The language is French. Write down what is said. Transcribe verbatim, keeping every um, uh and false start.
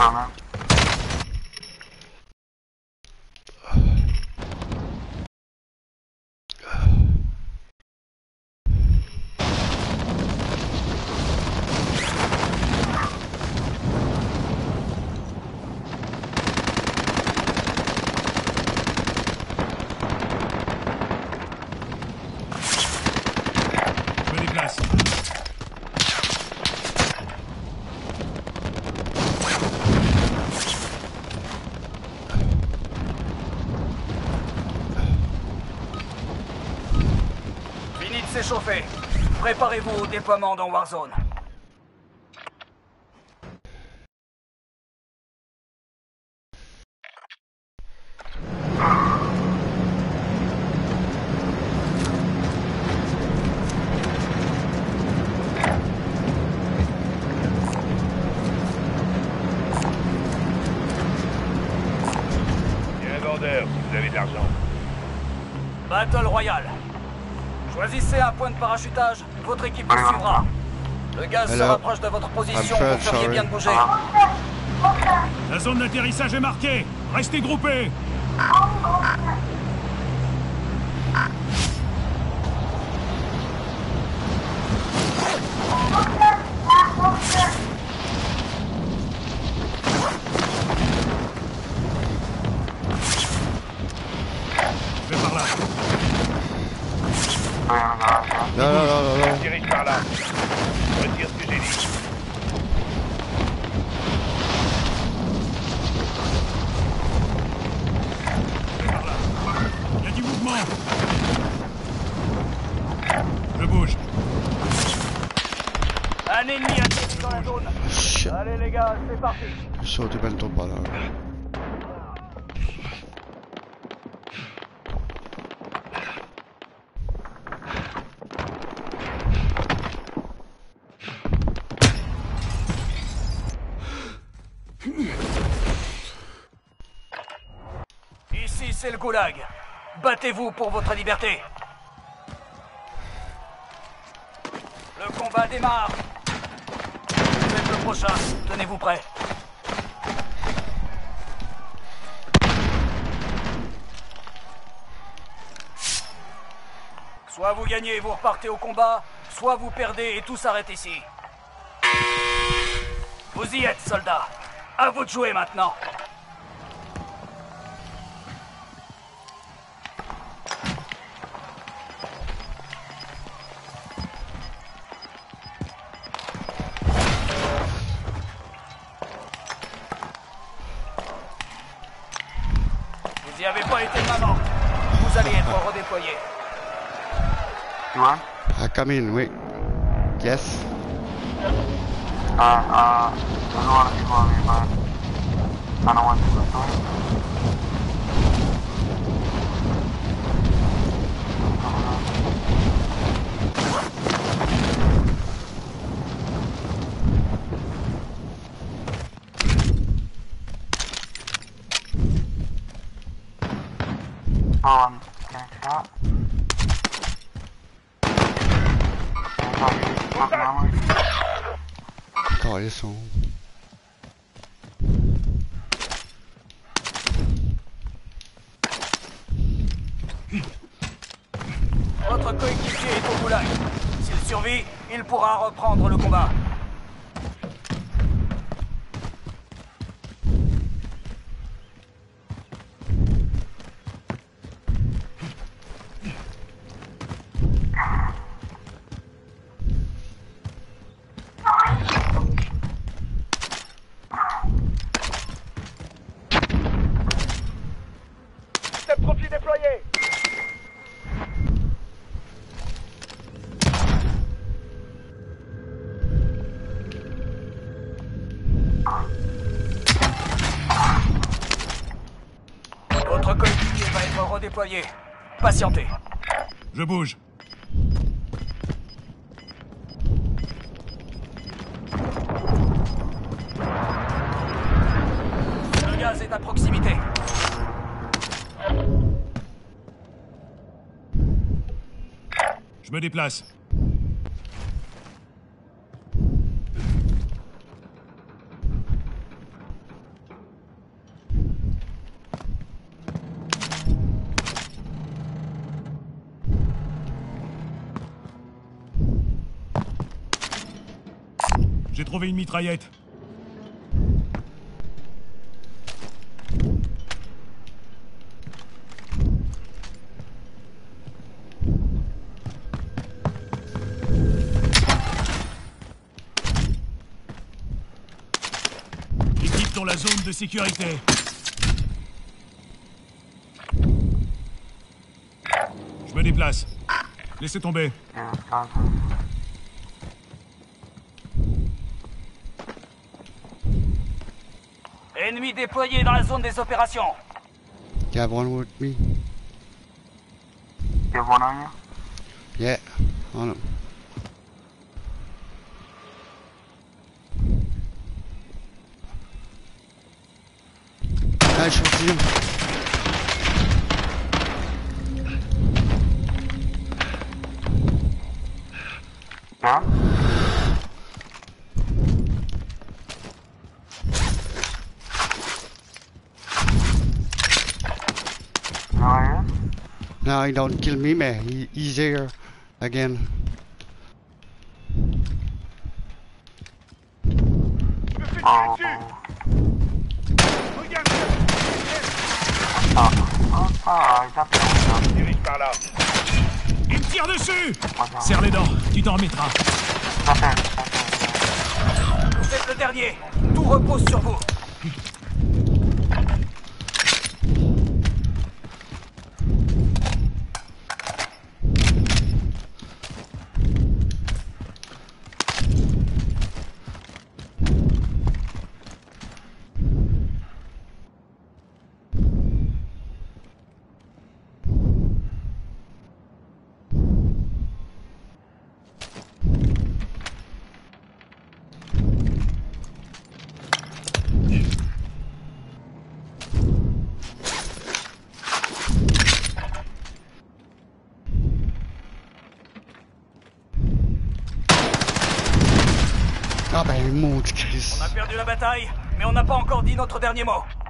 Confirmé. Je me déplace. Fini de s'échauffer. Préparez-vous au déploiement dans Warzone. Il y a un vendeur si vous avez de l'argent. Battle Royale. Choisissez un point de parachutage, votre équipe vous suivra. Le gaz se Hello. rapproche de votre position, I'm vous Fred, feriez sorry. bien de bouger. La zone d'atterrissage est marquée. Restez groupés. Je vais par là. Rien, garage. Non, non, non, non, non. Je dirige par là. Retire ce que j'ai dit. Je vais par là. Il y a du mouvement. Je bouge. Un ennemi atterri dans la zone. Shit. Allez les gars, c'est parti. Sauter bento para. Ici, c'est le goulag. Battez-vous pour votre liberté. Le combat démarre. Vous êtes le prochain. Tenez-vous prêts. Soit vous gagnez et vous repartez au combat, soit vous perdez et tout s'arrête ici. Vous y êtes, soldats. À vous de jouer maintenant. Vous n'y avez pas été maman. Vous allez être redéployé. You want? I come in, wait. Yes. Uh, uh, I don't want to follow me, but I don't want to go through. Oh, I'm getting shot. Attends, ils sont. Votre coéquipier est au goulag. S'il survit, il pourra reprendre le combat. Système profil déployé. Votre coéquipier va être redéployé. Patientez. Je bouge. Le gaz est à proximité. Je me déplace. J'ai trouvé une mitraillette. Équipe dans la zone de sécurité. Je me déplace. Laissez tomber. Ennemi déployé dans la zone des opérations. You have one with me? You have one on you? Yeah, on him. Nice shot to you. Yeah? No, I am? No, he don't kill me, man. He, he's here again. Oh. Ah, ah, ah, il tape là. Dirige par là. Il me tire dessus. Serre les dents, tu t'en remettras. Vous êtes le dernier. Tout repose sur vous. Ah ben, maudit Chris. On a perdu la bataille, mais on n'a pas encore dit notre dernier mot.